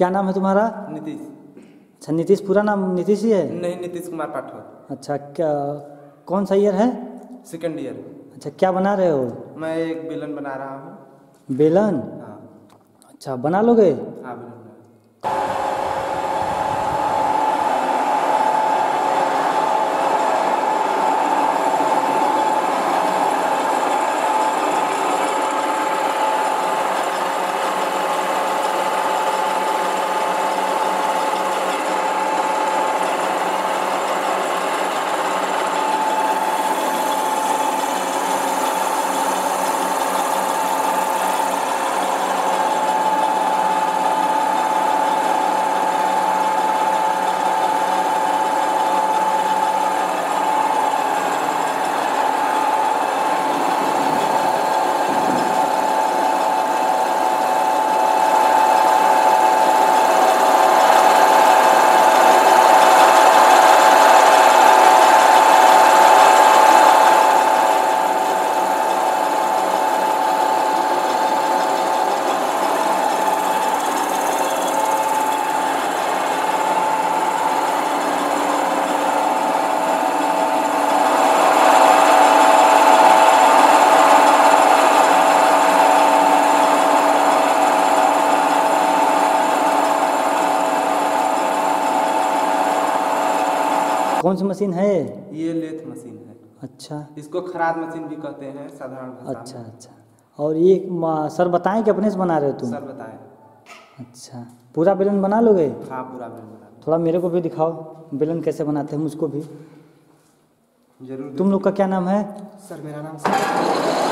क्या नाम है तुम्हारा? नीतीश। अच्छा, नीतीश पूरा नाम नीतीश ही है? नहीं, नीतीश कुमार पाठक। अच्छा, क्या कौन सा ईयर है? Second year. अच्छा, क्या बना रहे हो? मैं एक बेलन बना रहा हूँ। बेलन? हाँ। अच्छा, बना लोगे? हाँ, बेलन। कौन सी मशीन है? ये लेथ मशीन है। अच्छा, इसको खराद मशीन भी कहते हैं साधारण भाषा अच्छा में। अच्छा। और ये सर बताएं कि अपने से बना रहे हो तुम? सर बताएं। अच्छा, पूरा बेलन बना लोगे? हाँ, पूरा बेलन बना लो। थोड़ा मेरे को भी दिखाओ बेलन कैसे बनाते हैं, मुझको भी। जरूर। तुम लोग का क्या नाम है? सर मेरा नाम